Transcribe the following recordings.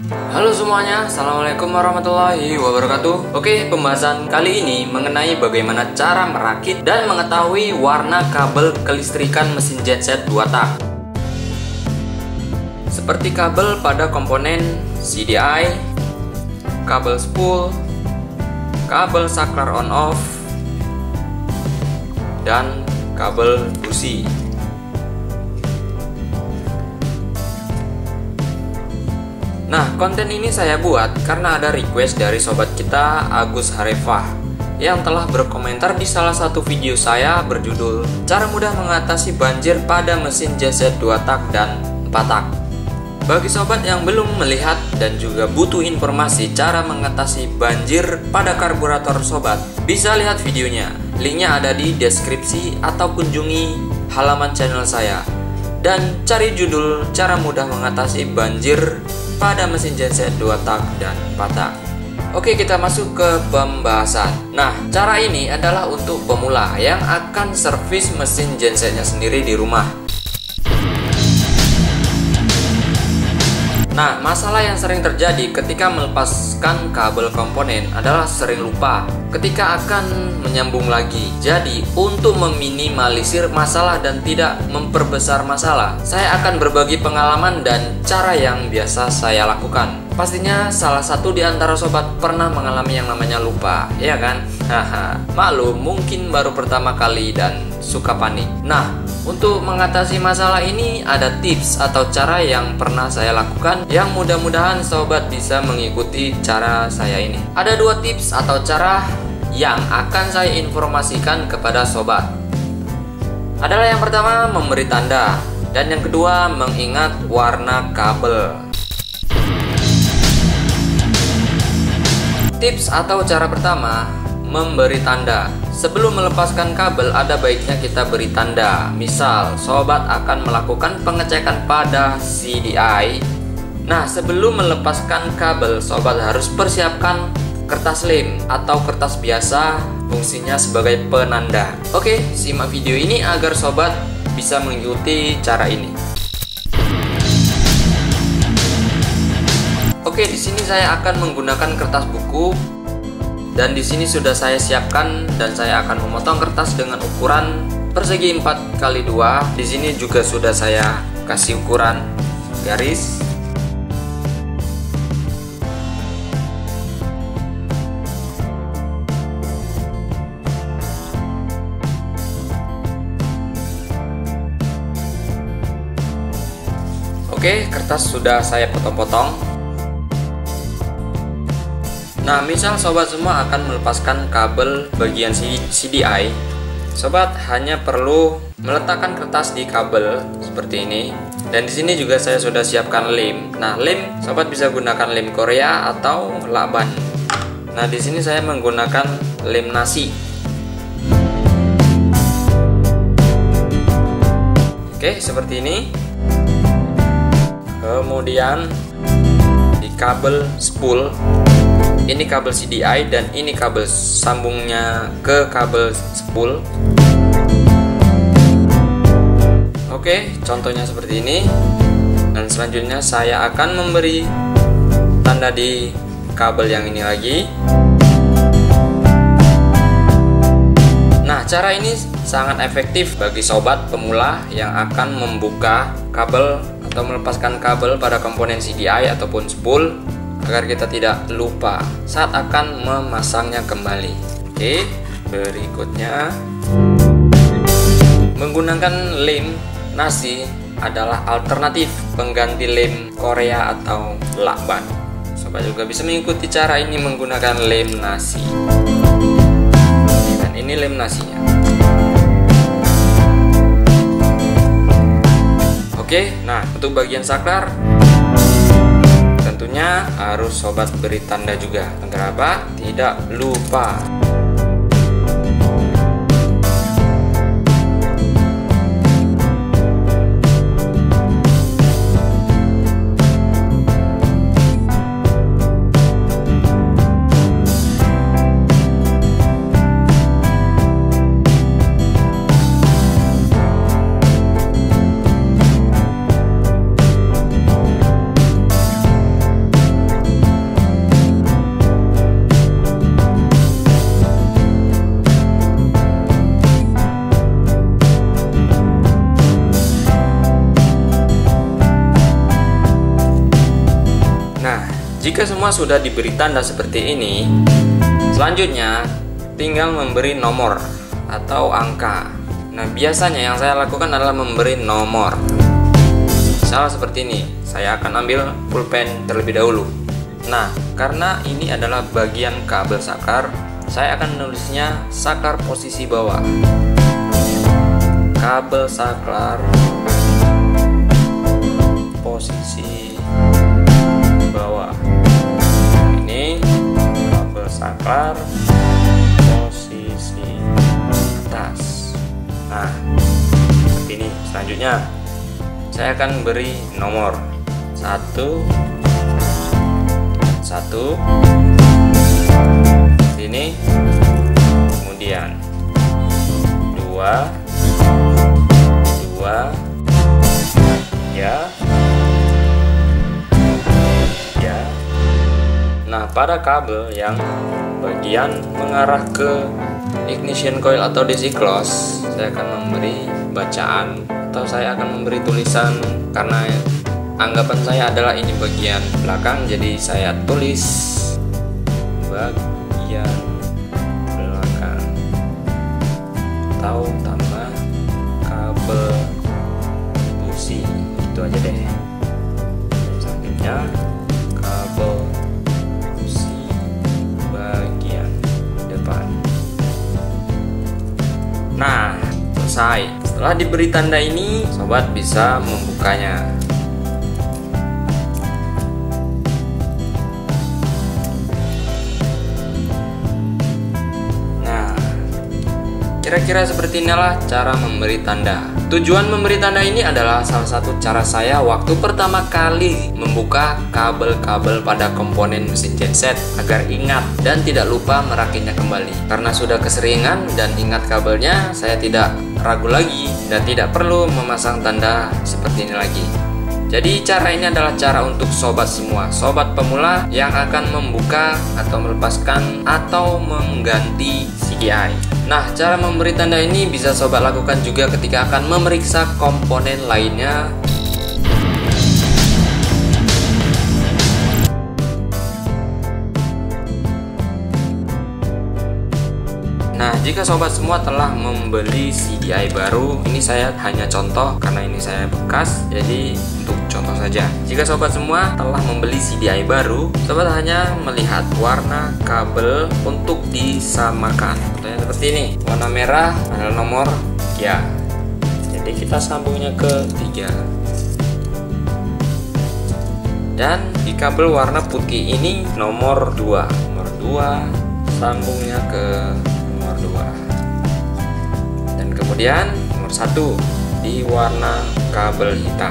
Halo semuanya, Assalamualaikum warahmatullahi wabarakatuh. Oke, pembahasan kali ini mengenai bagaimana cara merakit dan mengetahui warna kabel kelistrikan mesin genset 2 tak. Seperti kabel pada komponen CDI, kabel spool, kabel saklar on off, dan kabel busi. Nah, konten ini saya buat karena ada request dari sobat kita Agus Harefah yang telah berkomentar di salah satu video saya berjudul Cara Mudah Mengatasi Banjir pada Mesin Genset 2 tak dan 4 tak. Bagi sobat yang belum melihat dan juga butuh informasi cara mengatasi banjir pada karburator sobat, bisa lihat videonya. Linknya ada di deskripsi atau kunjungi halaman channel saya. Dan cari judul Cara Mudah Mengatasi Banjir pada mesin genset 2 tak dan 4 tak. Oke, kita masuk ke pembahasan. Nah, cara ini adalah untuk pemula yang akan servis mesin gensetnya sendiri di rumah. Nah, masalah yang sering terjadi ketika melepaskan kabel komponen adalah sering lupa ketika akan menyambung lagi. Jadi, untuk meminimalisir masalah dan tidak memperbesar masalah, saya akan berbagi pengalaman dan cara yang biasa saya lakukan. Pastinya salah satu di antara sobat pernah mengalami yang namanya lupa, ya kan? Haha, maklum mungkin baru pertama kali dan suka panik. Nah, untuk mengatasi masalah ini ada tips atau cara yang pernah saya lakukan yang mudah-mudahan sobat bisa mengikuti cara saya ini. Ada 2 tips atau cara yang akan saya informasikan kepada sobat. Adalah yang pertama memberi tanda dan yang kedua mengingat warna kabel. Tips atau cara pertama, memberi tanda. Sebelum melepaskan kabel ada baiknya kita beri tanda. Misal, sobat akan melakukan pengecekan pada CDI. Nah, sebelum melepaskan kabel, sobat harus persiapkan kertas lem atau kertas biasa, fungsinya sebagai penanda. Oke, simak video ini agar sobat bisa mengikuti cara ini. Oke, di sini saya akan menggunakan kertas buku. Dan di sini sudah saya siapkan dan saya akan memotong kertas dengan ukuran persegi 4x2. Di sini juga sudah saya kasih ukuran garis. Oke, kertas sudah saya potong-potong. Nah, misal sobat semua akan melepaskan kabel bagian CDI, sobat hanya perlu meletakkan kertas di kabel seperti ini. Dan di sini juga saya sudah siapkan lem. Nah, lem sobat bisa gunakan lem Korea atau lakban. Nah, di sini saya menggunakan lem nasi. Oke, seperti ini. Kemudian di kabel spool, ini kabel CDI dan ini kabel sambungnya ke kabel spool. Oke, contohnya seperti ini. Dan selanjutnya saya akan memberi tanda di kabel yang ini lagi. Nah, cara ini sangat efektif bagi sobat pemula yang akan membuka kabel atau melepaskan kabel pada komponen CDI ataupun spool, agar kita tidak lupa saat akan memasangnya kembali. Oke, berikutnya menggunakan lem nasi adalah alternatif pengganti lem Korea atau lakban. Sobat juga bisa mengikuti cara ini menggunakan lem nasi. Dan ini lem nasinya. Oke, nah untuk bagian saklar tentunya harus sobat beri tanda juga agar apa? Tidak lupa. jika semua sudah diberi tanda seperti ini, selanjutnya tinggal memberi nomor atau angka. Nah, biasanya yang saya lakukan adalah memberi nomor. Misalnya seperti ini, saya akan ambil pulpen terlebih dahulu. Nah, karena ini adalah bagian kabel saklar, saya akan menulisnya saklar posisi bawah. Kabel saklar posisi bawah. Ini kabel saklar posisi atas. Nah, seperti ini. Selanjutnya saya akan beri nomor 1 ini, kemudian 2 ya. Nah, pada kabel yang bagian mengarah ke ignition coil atau DC close, saya akan memberi bacaan atau saya akan memberi tulisan, karena anggapan saya adalah ini bagian belakang, jadi saya tulis bagian belakang atau tambah kabel busi, itu aja deh. Selanjutnya kabel busi bagian depan. Nah, selesai. Setelah diberi tanda ini, sobat bisa membukanya. Kira-kira seperti inilah cara memberi tanda. Tujuan memberi tanda ini adalah salah satu cara saya waktu pertama kali membuka kabel-kabel pada komponen mesin genset agar ingat dan tidak lupa merakitnya kembali. Karena sudah keseringan dan ingat kabelnya, saya tidak ragu lagi dan tidak perlu memasang tanda seperti ini lagi. Jadi cara ini adalah cara untuk sobat semua, sobat pemula yang akan membuka atau melepaskan atau mengganti CDI. Nah, cara memberi tanda ini bisa sobat lakukan juga ketika akan memeriksa komponen lainnya. Nah, jika sobat semua telah membeli CDI baru, ini saya hanya contoh karena ini saya bekas, jadi untuk contoh saja. Jika sobat semua telah membeli CDI baru, sobat hanya melihat warna kabel untuk disamakan. Contohnya seperti ini, warna merah adalah nomor 3. Jadi kita sambungnya ke 3. Dan di kabel warna putih ini nomor 2. Nomor 2 sambungnya ke nomor 2. Dan kemudian nomor 1 di warna kabel hitam.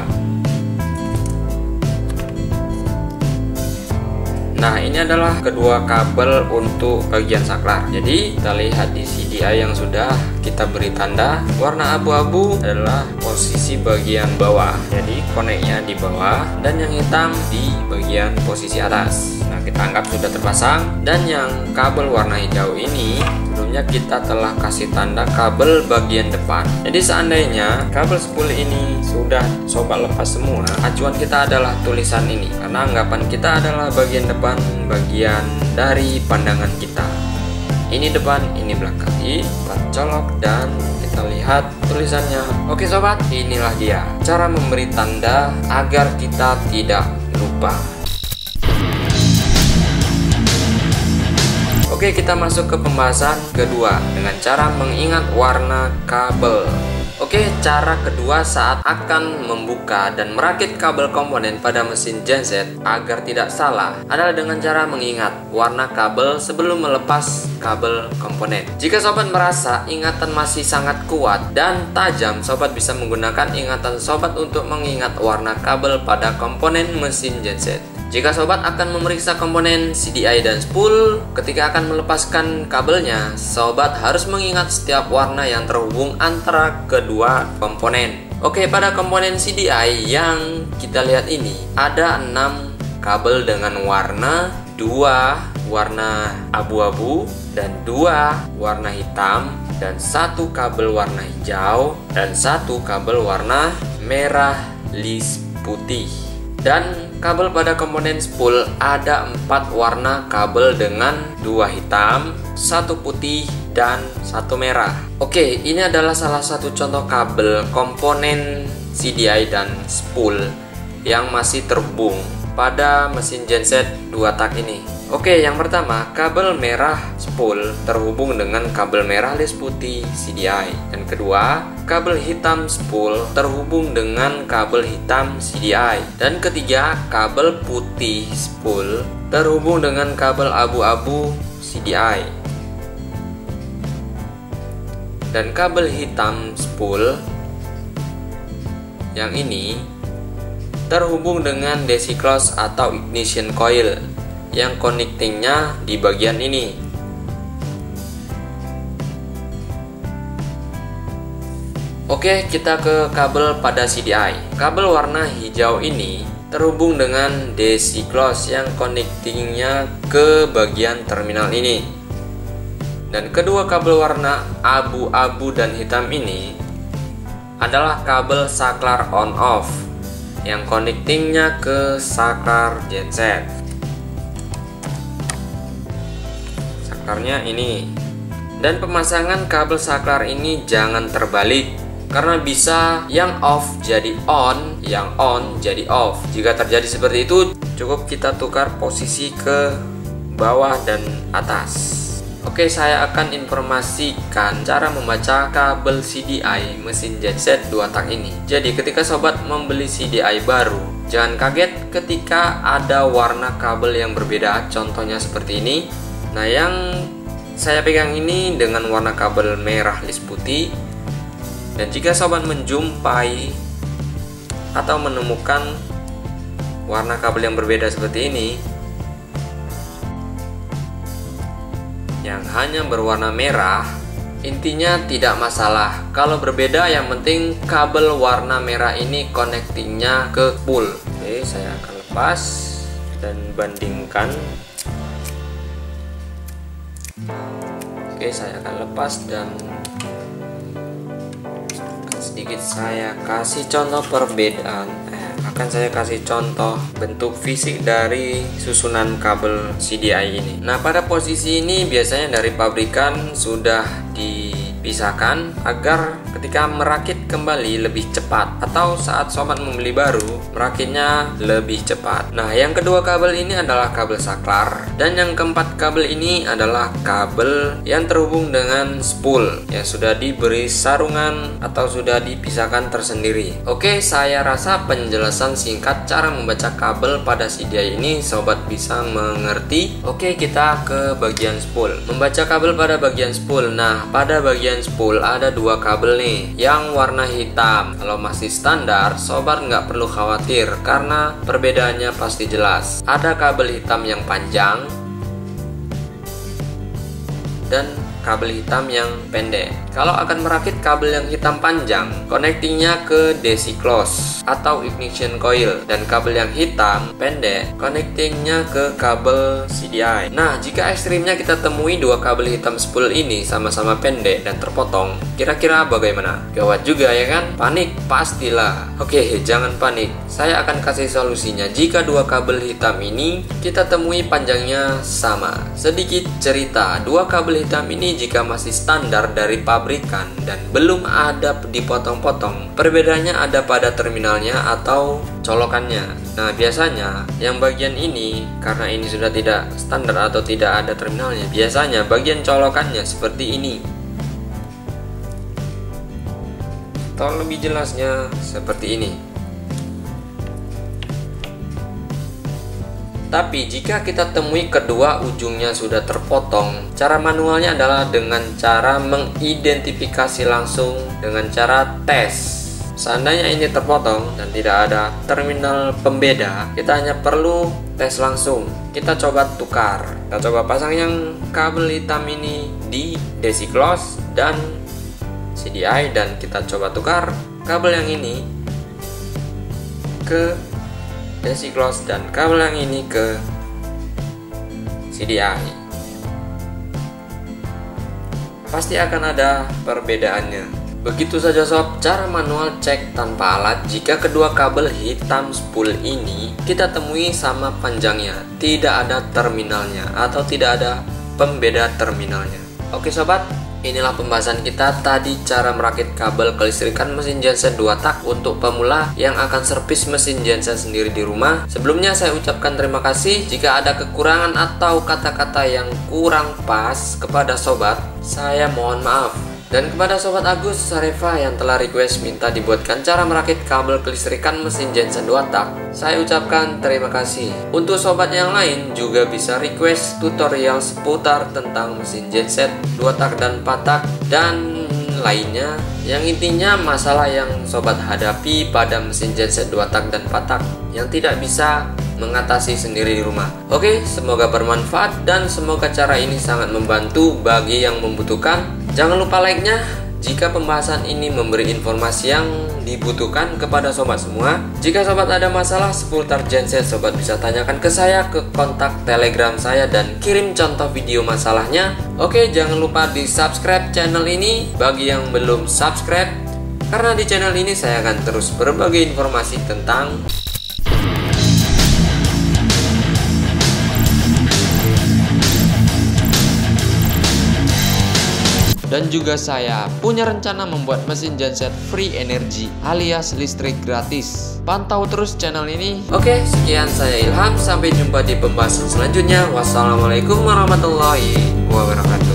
Nah, ini adalah kedua kabel untuk bagian saklar. Jadi kita lihat di CDI yang sudah kita beri tanda, warna abu-abu adalah posisi bagian bawah, jadi koneknya di bawah, dan yang hitam di bagian posisi atas. Nah, kita anggap sudah terpasang. Dan yang kabel warna hijau ini sebelumnya kita telah kasih tanda kabel bagian depan. Jadi seandainya kabel spool ini sudah sobat lepas semua, acuan kita adalah tulisan ini, karena anggapan kita adalah bagian depan, bagian dari pandangan kita. Ini depan, ini belakang. Kita colok dan kita lihat tulisannya. Oke sobat, inilah dia cara memberi tanda agar kita tidak lupa. Oke, kita masuk ke pembahasan kedua dengan cara mengingat warna kabel. Oke, cara kedua saat akan membuka dan merakit kabel komponen pada mesin genset agar tidak salah adalah dengan cara mengingat warna kabel sebelum melepas kabel komponen. Jika sobat merasa ingatan masih sangat kuat dan tajam, sobat bisa menggunakan ingatan sobat untuk mengingat warna kabel pada komponen mesin genset. Jika sobat akan memeriksa komponen CDI dan spool, ketika akan melepaskan kabelnya, sobat harus mengingat setiap warna yang terhubung antara kedua komponen. Oke, pada komponen CDI yang kita lihat ini, ada 6 kabel dengan warna, 2 warna abu-abu, dan 2 warna hitam, dan 1 kabel warna hijau, dan 1 kabel warna merah lis putih. Dan kabel pada komponen spool ada 4 warna kabel dengan 2 hitam, 1 putih, dan 1 merah. Oke, ini adalah salah satu contoh kabel komponen CDI dan spool yang masih terhubung pada mesin genset 2 tak ini. Oke, yang pertama, kabel merah spool terhubung dengan kabel merah list putih CDI. Dan kedua, kabel hitam spool terhubung dengan kabel hitam CDI. Dan ketiga, kabel putih spool terhubung dengan kabel abu-abu CDI. Dan kabel hitam spool yang ini terhubung dengan DC close atau ignition coil yang connectingnya di bagian ini. Oke, kita ke kabel pada CDI. Kabel warna hijau ini terhubung dengan DC close yang connectingnya ke bagian terminal ini. Dan kedua kabel warna abu-abu dan hitam ini adalah kabel saklar on off yang connectingnya ke saklar genset. Saklarnya ini. Dan pemasangan kabel saklar ini jangan terbalik, karena bisa yang off jadi on, yang on jadi off. Jika terjadi seperti itu, cukup kita tukar posisi ke bawah dan atas. Oke, saya akan informasikan cara membaca kabel CDI mesin genset 2 tak ini. Jadi ketika sobat membeli CDI baru, jangan kaget ketika ada warna kabel yang berbeda. Contohnya seperti ini. Nah, yang saya pegang ini dengan warna kabel merah list putih. Dan jika sobat menjumpai atau menemukan warna kabel yang berbeda seperti ini, yang hanya berwarna merah, intinya tidak masalah. Kalau berbeda, yang penting kabel warna merah ini connectingnya ke spool. Oke, saya akan lepas dan bandingkan. Oke, saya akan lepas dan sedikit saya kasih contoh perbedaan. Akan saya kasih contoh bentuk fisik dari susunan kabel CDI ini. Nah, pada posisi ini biasanya dari pabrikan sudah dipisahkan agar ketika merakit kembali lebih cepat, atau saat sobat membeli baru merakitnya lebih cepat. Nah, yang kedua kabel ini adalah kabel saklar, dan yang keempat kabel ini adalah kabel yang terhubung dengan spool yang sudah diberi sarungan atau sudah dipisahkan tersendiri. Oke, saya rasa penjelasan singkat cara membaca kabel pada CDI ini sobat bisa mengerti. Oke, kita ke bagian spool. Membaca kabel pada bagian spool. Nah, pada bagian spool ada 2 kabel nih yang warna hitam. Kalau masih standar, sobat nggak perlu khawatir karena perbedaannya pasti jelas. Ada kabel hitam yang panjang dan kabel hitam yang pendek. Kalau akan merakit kabel yang hitam panjang, connectingnya ke DC close atau ignition coil, dan kabel yang hitam pendek connectingnya ke kabel CDI. Nah, jika ekstrimnya kita temui 2 kabel hitam spool ini sama-sama pendek dan terpotong, kira-kira bagaimana? Gawat juga ya kan? Panik? Pastilah. Oke, jangan panik. Saya akan kasih solusinya. Jika 2 kabel hitam ini kita temui panjangnya sama. Sedikit cerita, 2 kabel hitam ini jika masih standar dari pabrikan dan belum ada dipotong-potong, perbedaannya ada pada terminalnya atau colokannya. Nah, biasanya yang bagian ini, karena ini sudah tidak standar atau tidak ada terminalnya, biasanya bagian colokannya seperti ini, atau lebih jelasnya seperti ini. Tapi jika kita temui kedua ujungnya sudah terpotong, cara manualnya adalah dengan cara mengidentifikasi langsung dengan cara tes. Seandainya ini terpotong dan tidak ada terminal pembeda, kita hanya perlu tes langsung. Kita coba tukar. Kita coba pasang yang kabel hitam ini di DC close dan CDI, dan kita coba tukar kabel yang ini ke DC close dan kabel yang ini ke CDI. Pasti akan ada perbedaannya. Begitu saja sob, cara manual cek tanpa alat jika kedua kabel hitam spool ini kita temui sama panjangnya, tidak ada terminalnya atau tidak ada pembeda terminalnya. Oke sobat, inilah pembahasan kita tadi cara merakit kabel kelistrikan mesin genset 2 tak untuk pemula yang akan servis mesin genset sendiri di rumah. Sebelumnya saya ucapkan terima kasih. Jika ada kekurangan atau kata-kata yang kurang pas kepada sobat, saya mohon maaf. Dan kepada sobat Agus Sareva yang telah request minta dibuatkan cara merakit kabel kelistrikan mesin genset 2 tak, saya ucapkan terima kasih. Untuk sobat yang lain juga bisa request tutorial seputar tentang mesin genset 2 tak dan 4 tak dan lainnya, yang intinya masalah yang sobat hadapi pada mesin genset 2 tak dan 4 tak yang tidak bisa mengatasi sendiri di rumah. Oke, semoga bermanfaat dan semoga cara ini sangat membantu bagi yang membutuhkan. Jangan lupa like-nya jika pembahasan ini memberi informasi yang dibutuhkan kepada sobat semua. Jika sobat ada masalah seputar genset, sobat bisa tanyakan ke saya ke kontak Telegram saya dan kirim contoh video masalahnya. Oke, jangan lupa di subscribe channel ini bagi yang belum subscribe, karena di channel ini saya akan terus berbagi informasi tentang dan juga saya punya rencana membuat mesin genset free energy alias listrik gratis. Pantau terus channel ini. Oke, sekian saya Ilham. Sampai jumpa di pembahasan selanjutnya. Wassalamualaikum warahmatullahi wabarakatuh.